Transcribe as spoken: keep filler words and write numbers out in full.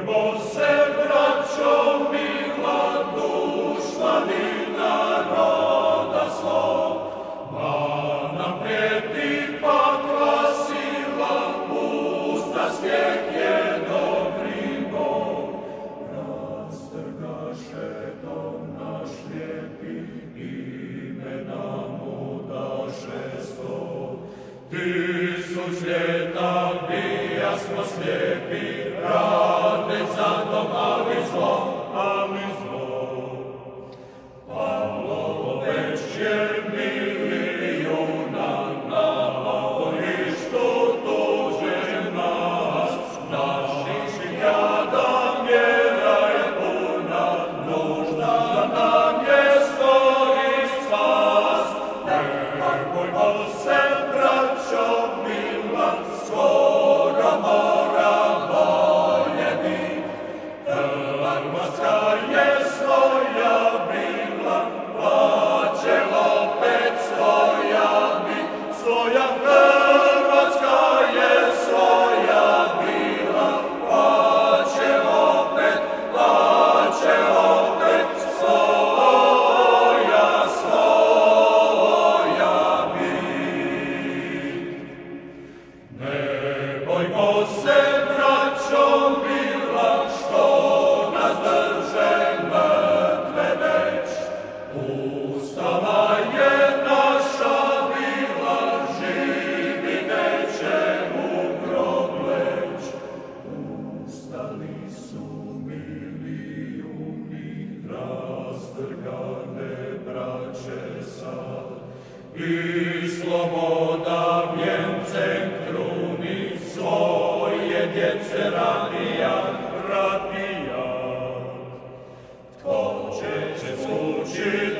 bojmo se, braćo mila, dušmani naroda svog, ma nam prijeti pakla sila, usta svijek je dobri Bog. Rastrgaše dom naš lijepi, imena mu daše sto. Tisuć ljeta bija smo slijepi, radne za dom, ali zlo, ali zlo. Pavlovo već je milijuna na bojištu tuže nas, naših jada mjera je puna, nužna nam je skori spas. Ne bojmo se, braćo mila, skoro mora boljeti. Hrvatska je svoja bila, pa će opet svoja bit. Svoja Hrvatska je svoja bila, pa će opet, pa će opet svoja, svoja bit. Ne bojmo se, braćo mila, što nas drže mrtve već. Ustala je naša bila, živi neće u grob leć. Ustali su milijuni rastrgane braće sad, i sloboda vjencem kruni svoje djece radija, radija. Tko će se skući